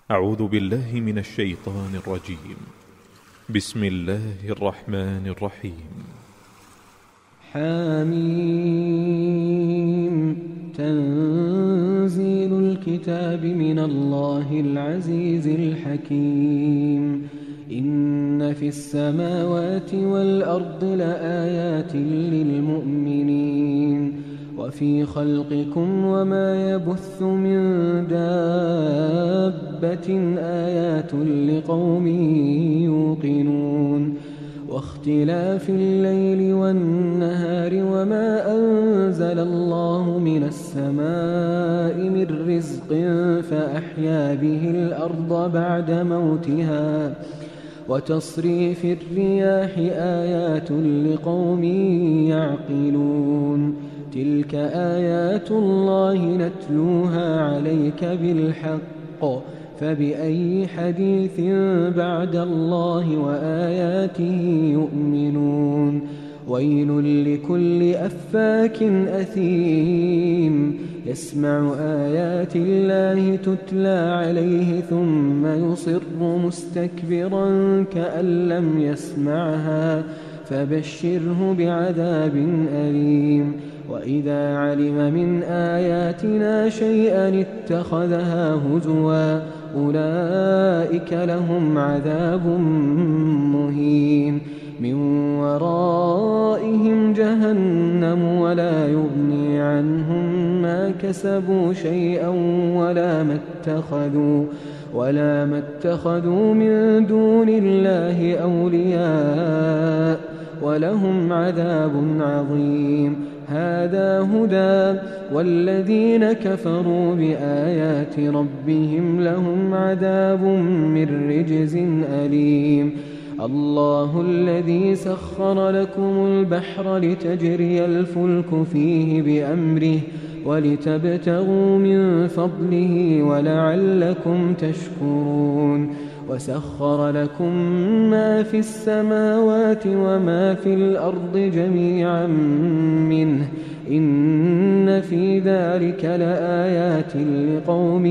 أعوذ بالله من الشيطان الرجيم. بسم الله الرحمن الرحيم. حميم. تنزيل الكتاب من الله العزيز الحكيم. إن في السماوات والأرض لآيات للمؤمنين وفي خلقكم وما يبث من دابة آيات لقوم يوقنون واختلاف الليل والنهار وما أنزل الله من السماء من رزق فأحيا به الأرض بعد موتها وتصريف الرياح آيات لقوم يعقلون تلك آيات الله نتلوها عليك بالحق فبأي حديث بعد الله وآياته يؤمنون ويل لكل أفاك أثيم يسمع آيات الله تتلى عليه ثم يصر مستكبرا كأن لم يسمعها فبشره بعذاب أليم وإذا علم من آياتنا شيئا اتخذها هزوا أولئك لهم عذاب مهين من ورائهم جهنم ولا يغني عنهم ما كسبوا شيئا ولا ما اتخذوا من دون الله أولياء ولهم عذاب عظيم هذا هدى والذين كفروا بآيات ربهم لهم عذاب من رجز أليم الله الذي سخر لكم البحر لتجري الفلك فيه بأمره ولتبتغوا من فضله ولعلكم تشكرون وسخر لكم ما في السماوات وما في الأرض جميعا منه إن في ذلك لآيات لقوم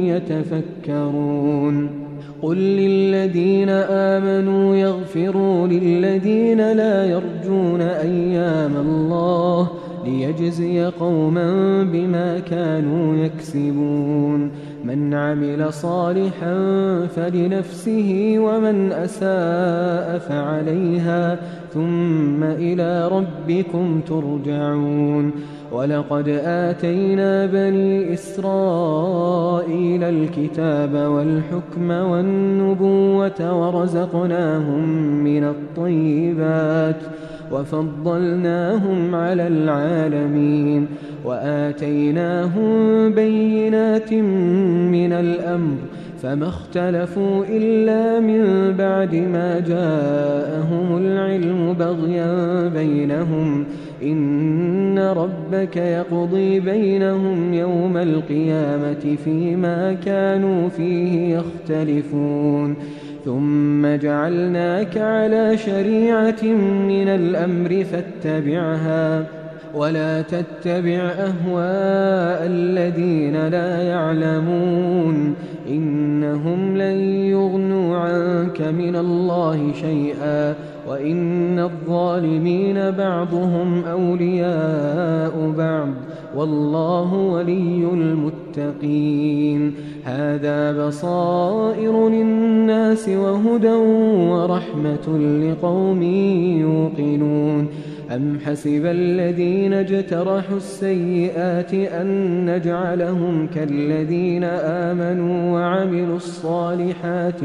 يتفكرون قل للذين آمنوا يغفروا للذين لا يرجون أيام الله ليجزي قوما بما كانوا يكسبون من عمل صالحا فلنفسه ومن أساء فعليها ثم إلى ربكم ترجعون ولقد آتينا بني إسرائيل الكتاب والحكم والنبوة ورزقناهم من الطيبات وفضلناهم على العالمين وآتيناهم بينات من الأمر فما اختلفوا إلا من بعد ما جاءهم العلم بغيا بينهم إن ربك يقضي بينهم يوم القيامة فيما كانوا فيه يختلفون ثم جعلناك على شريعة من الأمر فاتبعها ولا تتبع أهواء الذين لا يعلمون إنهم لن يغنوا عنك من الله شيئا وإن الظالمين بعضهم أولياء بعض والله ولي المتقين هذا بصائر للناس وهدى ورحمة لقوم يوقنون أم حسب الذين اجترحوا السيئات أن نجعلهم كالذين آمنوا وعملوا الصالحات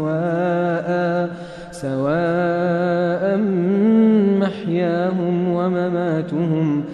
سواء محياهم ومماتهم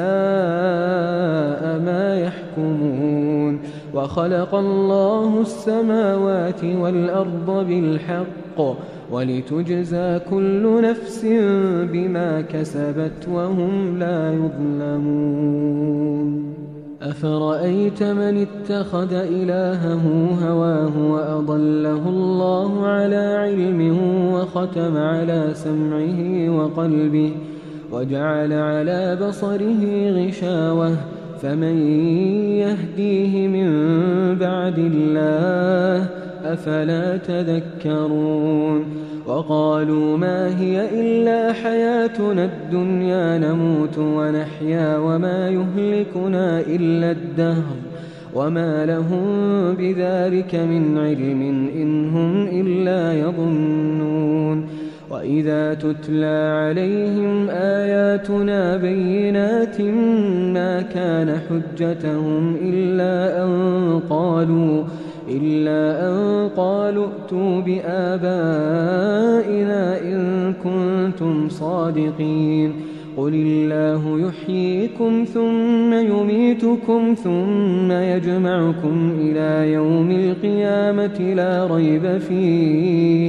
ساء ما يحكمون وخلق الله السماوات والأرض بالحق ولتجزى كل نفس بما كسبت وهم لا يظلمون أفرأيت من اتخذ إلهه هواه وأضله الله على علم وختم على سمعه وقلبه وجعل على بصره غشاوة فمن يهديه من بعد الله أفلا تذكرون وقالوا ما هي إلا حياتنا الدنيا نموت ونحيا وما يهلكنا إلا الدهر وما لهم بذلك من علم إن هم إلا يظنون وإذا تتلى عليهم آياتنا بينات ما كان حجتهم إلا أن قالوا ائتوا بآبائنا إن كنتم صادقين قل الله يحييكم ثم يميتكم ثم يجمعكم إلى يوم القيامة لا ريب فيه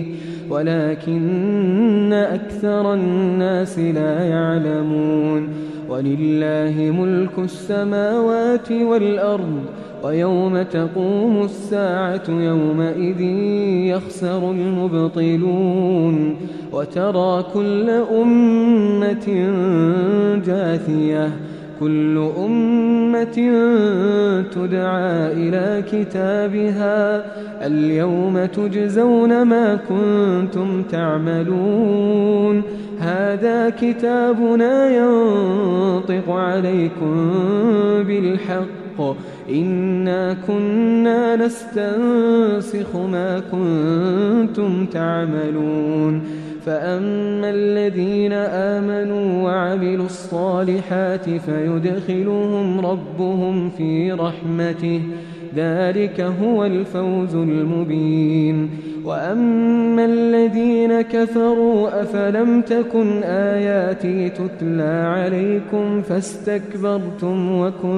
ولكن أكثر الناس لا يعلمون ولله ملك السماوات والأرض ويوم تقوم الساعة يومئذ يخسر المبطلون وترى كل أمة جاثية كل أمة تدعى إلى كتابها اليوم تجزون ما كنتم تعملون هذا كتابنا ينطق عليكم بالحق إنا كنا نستنسخ ما كنتم تعملون فأما الذين آمنوا وعملوا الصالحات فيدخلهم ربهم في رحمته ذلك هو الفوز المبين وأما الذين كفروا أفلم تكن آياتي تتلى عليكم فاستكبرتم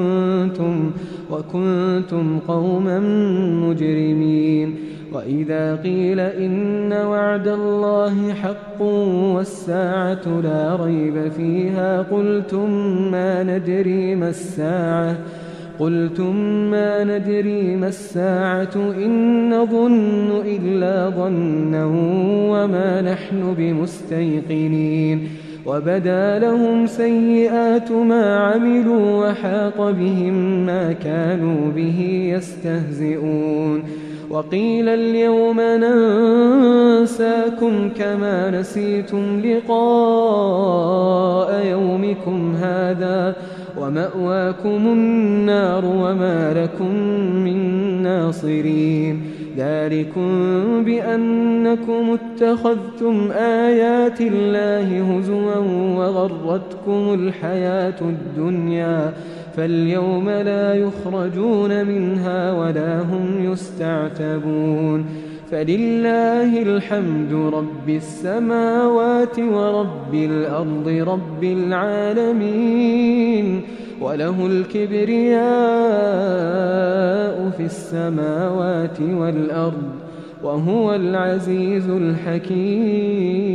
وكنتم قوما مجرمين وإذا قيل إن وعد الله حق والساعة لا ريب فيها قلتم ما ندري ما الساعة إن نظن إلا ظنا وما نحن بمستيقنين وبدا لهم سيئات ما عملوا وحاق بهم ما كانوا به يستهزئون وقيل اليوم ننساكم كما نسيتم لقاء يومكم هذا ومأواكم النار وما لكم من ناصرين ذلكم بأنكم اتخذتم آيات الله هزوا وغرتكم الحياة الدنيا فاليوم لا يخرجون منها ولا هم يستعتبون فلله الحمد رب السماوات ورب الأرض رب العالمين وله الكبرياء في السماوات والأرض وهو العزيز الحكيم